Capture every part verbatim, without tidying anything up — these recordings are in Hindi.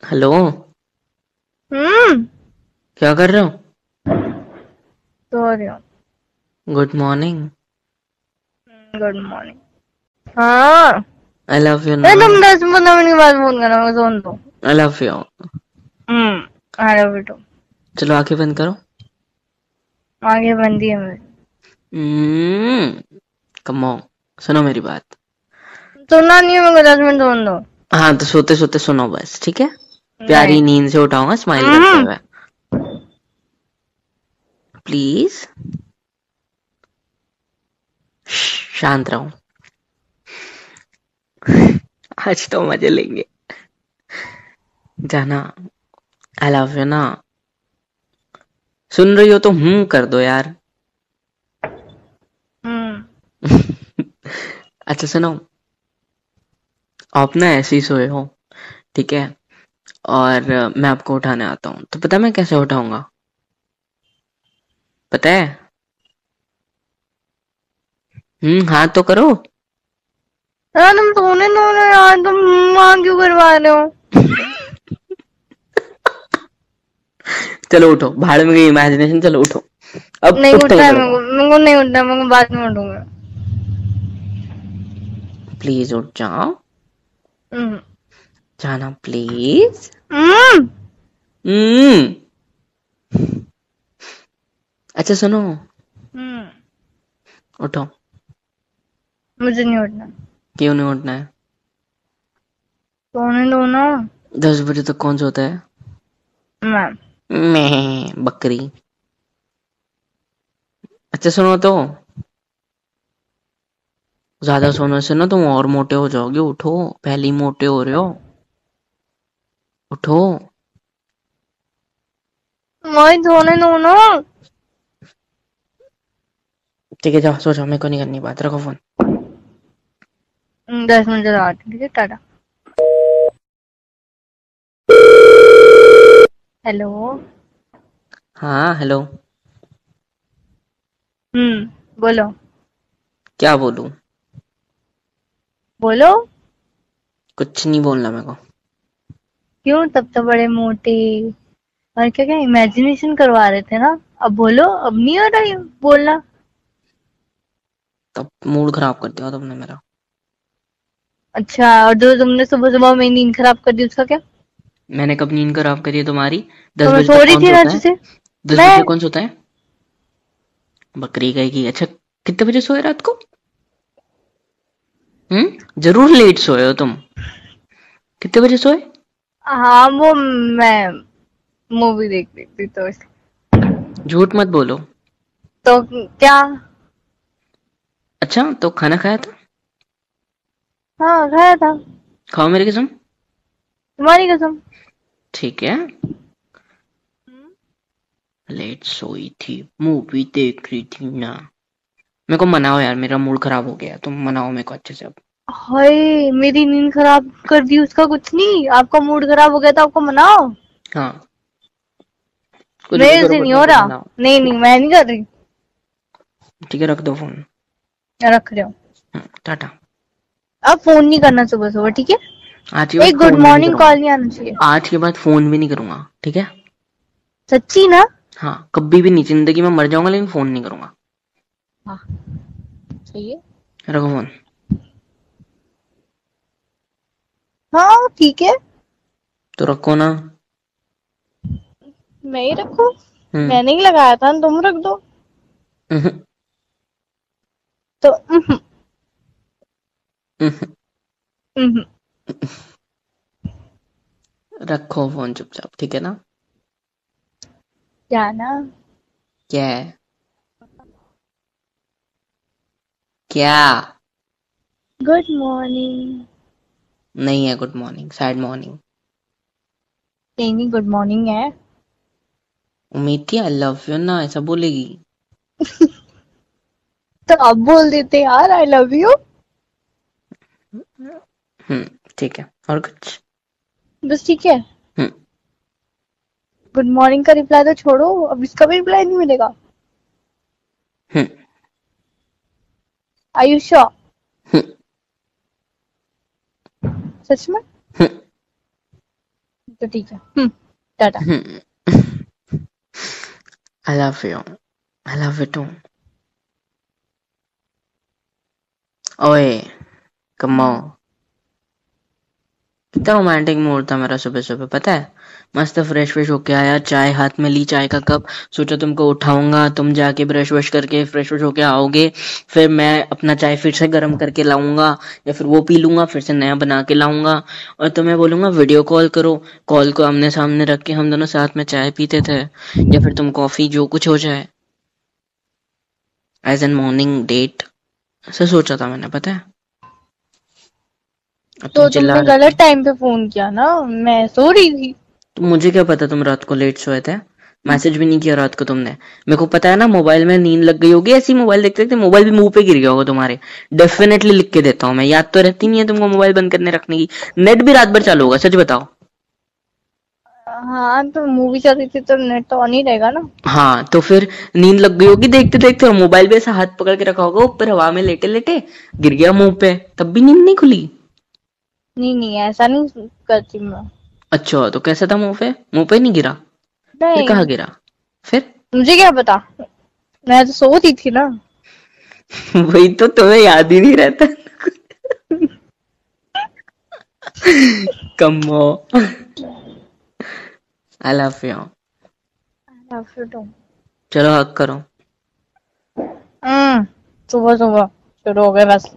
हेलो। हम्म। क्या कर रहे हो? सो रही हूँ। Good morning. Good morning. हाँ। आई लव यू अरे ना। तुम दस पंद्रह मिनट के बाद फोन करना, मैं सुन दो। आई लव यू। हम्म। आ रहा बेटो। चलो आंखें बंद करो। आगे बंदी है मेरी। कम ऑन, सुनो मेरी बात। सुनना नहीं है मेरे को, दस मिनट सुन दो। हाँ तो सोते सोते सुनो बस, ठीक है? नहीं। प्यारी नींद से उठाऊंगा स्माइल करते हम्म। हुए। प्लीज शांत रहो। आज तो मजे लेंगे। जाना। आई लव यू ना। सुन रही हो तो हूँ कर दो यार। हम्म। अच्छा सुनो, आप ना ऐसे ही सोए हो, ठीक है? और अ, मैं आपको उठाने आता हूँ तो पता है मैं कैसे उठाऊंगा? पता है? हम्म हाँ तो करो। यार तुम सोने दो ना यार, तुम वहां क्यों करवा रहे हो? चलो उठो, भाड़ में गई इमेजिनेशन, चलो उठो। अब नहीं उठना उठना ही है मेरे पड़ेगा। को, मेरे को नहीं उठना है, मेरे को बाद में उठूंगा। प्लीज उठ जाओ। हम्म। जाना प्लीज। हम्म। हम्म। अच्छा सुनो, हम्म। उठो। मुझे नहीं उठना। क्यों नहीं उठना है? सोने दो ना। दस बजे तक कौन सोता है? मैं। मैं बकरी। अच्छा सुनो तो, ज्यादा सोने से ना तुम और मोटे हो जाओगे। उठो, पहले ही मोटे हो रहे हो। उठो। वही सोने दो ना। ठीक है जाओ सो जाओ, मेरे को नहीं करनी बात, रखो फोन। हम्म, दस मिनट बाद ठीक है, टाटा। हेलो। हाँ हेलो। हम्म। बोलो। क्या बोलूं? बोलो। कुछ नहीं बोलना मेरे को। क्यों, तब तो बड़े मोटे और क्या क्या इमेजिनेशन करवा रहे थे ना। अब बोलो, अब नहीं आ रहा है बोलना। तब मूड खराब कर दिया तुमने मेरा। अच्छा, और जो तुमने सुबह सुबह मेरी नींद खराब कर दी उसका क्या? मैंने कब नींद खराब करी है तुम्हारी? दस तो मैं बजे सो तक रही कौन थी ना सोता अच्छे है? से। दस मैं। बजे कौन सोता है? बकरी कहेगी। अच्छा, कितने बजे सोए रात को? हम्म जरूर लेट सोए हो तुम। कितने बजे सोए? हाँ वो मैं मूवी देख रही थी तो इस- झूठ मत बोलो। तो क्या? अच्छा तो खाना खाया था? हाँ खाया था। खाओ मेरी कसम। तुम्हारी कसम। ठीक है। लेट सोई थी, मूवी देख रही थी ना। मेरे को मनाओ यार, मेरा मूड खराब हो गया, तुम मनाओ मेरे को अच्छे से अब। हाय, मेरी नींद खराब कर दी उसका कुछ नहीं, आपका मूड खराब हो गया था, आपको मनाओ। हाँ, कुछ भी मेरे करो से बट नहीं मेरे हो को रहा। मनाओ। नहीं नहीं, मैं नहीं कर रही। ठीक है रख दो फोन। रख रहे हो। हम्म, टाटा। अब फोन नहीं करना सुबह सुबह, ठीक है? आज के बाद एक गुड फोन भी नहीं मॉर्निंग करूंगा। कॉल नहीं आना चाहिए। आज के बाद फोन भी नहीं करूंगा, ठीक है? सच्ची ना? हाँ कभी भी नहीं, जिंदगी में मर जाऊंगा लेकिन फोन नहीं करूंगा। हाँ। सही है। रखो फोन। हाँ ठीक है। तो रखो ना। मैं ही रखूं? हम्म। मैंने ही लगाया था, तुम रख दो। हम्म। तो उहुं, हम्म। उहुं। रखो फोन चुपचाप, ठीक है ना? जाना। क्या है? क्या? Good morning. नहीं है गुड मॉर्निंग, सैड मॉर्निंग। नहीं नहीं, गुड मॉर्निंग है। उम्मीद थी आई लव यू ना ऐसा बोलेगी। तो अब बोल देते यार, आई लव यू। हम्म ठीक है, और कुछ? बस ठीक है। हम्म। गुड मॉर्निंग का रिप्लाई तो छोड़ो, अब इसका भी रिप्लाई नहीं मिलेगा। हम्म। आयुष्या। हम्म। सच में? हम्म। तो ठीक है। हम्म, tata. I love you, I love you too. ओए कमो, हम्म, कितना रोमांटिक मूड था मेरा सुबह सुबह, पता है। मस्त फ्रेश फ्रेश होके आया, चाय हाथ में ली, चाय का कप, सोचा तुमको उठाऊंगा, तुम जाके ब्रश वश करके फ्रेश फ्रेश होके आओगे, फिर मैं अपना चाय फिर से गर्म करके लाऊंगा, या फिर वो पी लूंगा, फिर से नया बना के लाऊंगा, और तुम्हें बोलूंगा वीडियो कॉल करो। कॉल को आमने सामने रख के हम दोनों साथ में चाय पीते थे, या फिर तुम कॉफी, जो कुछ हो जाए, एज एन मॉर्निंग डेट। ऐसा सोचा था मैंने, पता है। अब तुम तो चिल्ला तुमने रहे गलत थे। टाइम पे फोन किया ना, मैं सो रही थी। तो मुझे क्या पता तुम रात को लेट सोए थे। मैसेज भी नहीं किया रात को तुमने। मेरे को पता है ना, मोबाइल में नींद लग गई होगी, ऐसी मोबाइल देखते देखते मोबाइल भी मुंह पे गिर गया होगा तुम्हारे। डेफिनेटली लिख के देता हूँ मैं, याद तो रहती नहीं है तुमको मोबाइल बंद करने रखने की। नेट भी रात भर चालू होगा, सच बताओ। हाँ, तो मूवी चल रही थी तो नेट तो ऑन ही रहेगा ना। हाँ तो फिर नींद लग गई होगी देखते देखते, और मोबाइल भी ऐसा हाथ पकड़ के रखा होगा ऊपर हवा में लेटे लेटे, गिर गया मुंह पे, तब भी नींद नहीं खुली। नहीं नहीं, ऐसा नहीं करती मैं। अच्छा तो कैसा था, मुंह पे? मुंह पे नहीं गिरा? फिर कहाँ नहीं, गिरा? फिर? मुझे क्या पता, मैं तो सो रही थी ना। वही तो, तुम्हें याद ही नहीं रहता। कमो, आई लव यू। या फिर तो चलो हक करो। हम्म सुबह सुबह शुरू हो गए बस।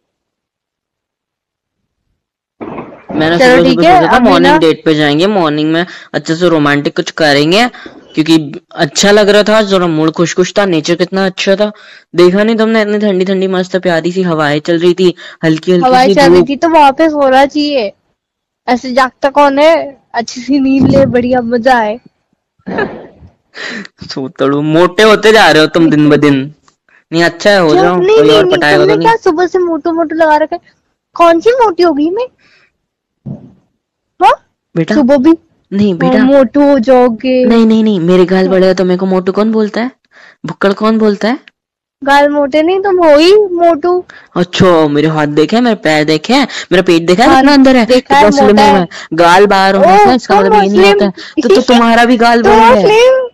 मैंने चलो सुबह सुबह ठीक है, सोचा था अभी मॉर्निंग ना। डेट पे जाएंगे, मॉर्निंग में अच्छे से रोमांटिक कुछ करेंगे, क्योंकि अच्छा लग रहा था, जरा मूड खुश खुश था, नेचर कितना अच्छा था। देखा नहीं तुमने, इतनी ठंडी ठंडी मस्त प्यारी सी हवाएं चल रही थी, हल्की हल्की हवाएं सी चल रही धूप। थी तो वहां पे सोना चाहिए। ऐसे जागता कौन है। अच्छी सी नींद ले, बढ़िया मजा आए। सोतड़ू, मोटे होते जा रहे हो तुम दिन ब दिन। नहीं अच्छा है, हो क्या? जाओ, नहीं कोई नहीं और नहीं, पटाएगा तो तुमने नहीं। क्या सुबह से मोटू मोटू लगा रखा है? कौन सी मोटी हो गई मैं? हाँ, बेटा, सुबह भी नहीं हाँ, बेटा, मोटू हो जाओगे। नहीं नहीं नहीं, मेरे गाल बड़े हैं तो मेरे को मोटू कौन बोलता है? भुक्कड़ कौन बोलता है? गाल मोटे नहीं, तुम हो ही मोटू। अच्छा, मेरे हाथ देखे, मेरे पैर देखे, मेरा पेट देखा है हाँ, कितना अंदर है, देखा है, कितना स्लिम मोटा हूं है। मैं। गाल बाहर होने ओ, से इसका तुम मतलब ये नहीं होता मुस्लिम। है। तो, तो तुम्हारा भी गाल तुम बड़ा है। मुस्लिम।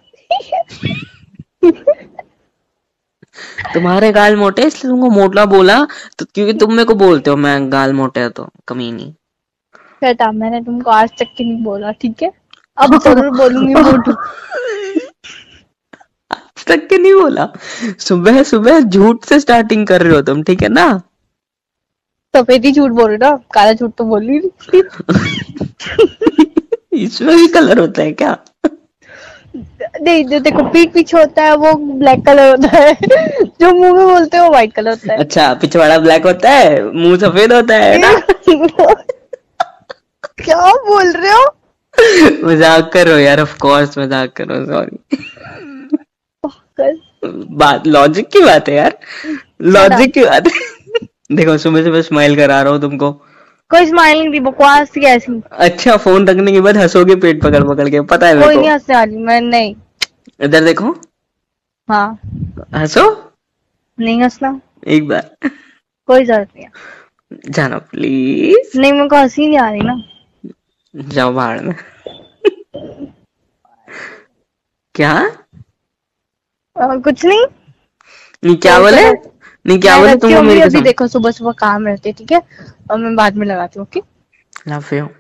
तुम्हारे गाल मोटे हैं, इसलिए तुमको मोटा बोला। तो क्योंकि तुम मेरे को बोलते हो मैं गाल मोटे है तो कमीनी। बेटा, मैंने तुमको आज तक की नहीं बोला, ठीक है? अब जरूर बोलूंगी मोटू। आज तक के नहीं बोला। सुबह सुबह झूठ से स्टार्टिंग कर रहे हो तुम, ठीक है ना। सफेद ही झूठ बोल रहे ना, काला झूठ तो बोल ही नहीं। इसमें भी कलर होता है क्या? नहीं, जो देखो पीठ पीछे होता है वो ब्लैक कलर होता है। जो मुंह में बोलते हैं वो व्हाइट कलर होता है। अच्छा, पिछवाड़ा ब्लैक होता है, मुंह सफेद होता है ना। क्या बोल रहे हो? मजाक करो यार, ऑफ कोर्स मजाक करो, सॉरी। कल बात लॉजिक की बात है यार, शट अप। लॉजिक की बात है। देखो सुबह सुबह स्माइल करा रहा हूँ तुमको। कोई स्माइल नहीं थी, बकवास थी ऐसी। अच्छा, फोन रखने के बाद हंसोगे पेट पकड़ पकड़ के, पता है मेरे कोई को। नहीं हंसने वाली मैं, नहीं। इधर देखो, हाँ, हंसो नहीं हंसना। एक बार। कोई जरूरत नहीं है। जाना प्लीज। नहीं, मेरे को हंसी नहीं आ रही ना। जाओ बाहर में। क्या? आ, कुछ नहीं। नहीं क्या तो बोले? चलो, नहीं क्या मैं बोले रखती तुमको हूँ अभी। मेरी अभी कसम। देखो सुबह सुबह काम रहते, ठीक है? और मैं बाद में लगाती हूँ, ओके? Love you.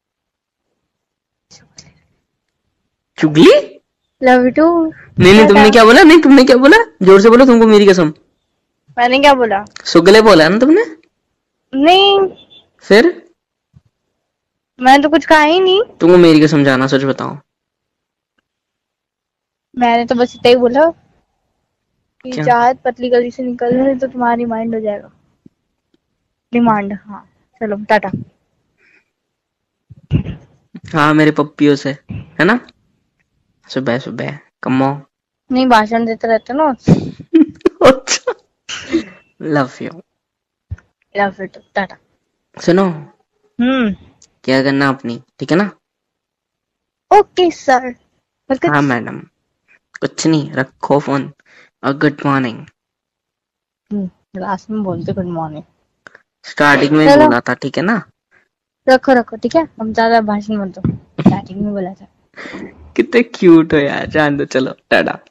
चुगली? Love you too. नहीं नहीं, टाटा। तुमने क्या बोला? नहीं तुमने क्या बोला? जोर से बोलो, तुमको मेरी कसम। मैंने क्या बोला? सुगले बोला ना तुमने? नहीं, फिर? मैंने तो कुछ कहा ही नहीं। तुमको मेरी कसम, जाना, सच बताओ। मैंने तो बस इतना ही बोला कि क्या? चाहत पतली गली से निकल रही तो तुम्हारी माइंड हो जाएगा। डिमांड, हाँ। चलो टाटा। हाँ, मेरे पप्पियों से, है ना। सुबह सुबह कमो। नहीं, भाषण देते रहते ना। अच्छा, love you. Love you too, tata. सुनो, हम्म। क्या करना अपनी, ठीक है ना। Okay sir. और हाँ कुछ? मैडम, कुछ नहीं, रखो फोन, और गुड मॉर्निंग। लास्ट में बोलते गुड मॉर्निंग। स्टार्टिंग में ही चलो बोला था, ठीक है ना। रखो रखो, ठीक है? हम ज्यादा भाषण मत दो। स्टार्टिंग में बोला था। कितने क्यूट हो यार, जान दो, चलो टाटा।